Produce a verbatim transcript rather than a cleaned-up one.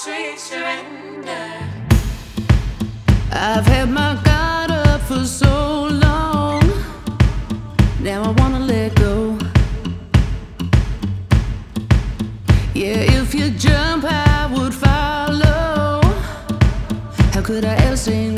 sweet surrender. I've had my guard up for so long, now I wanna let go. Yeah, if you jump I would follow. How could I ever say no?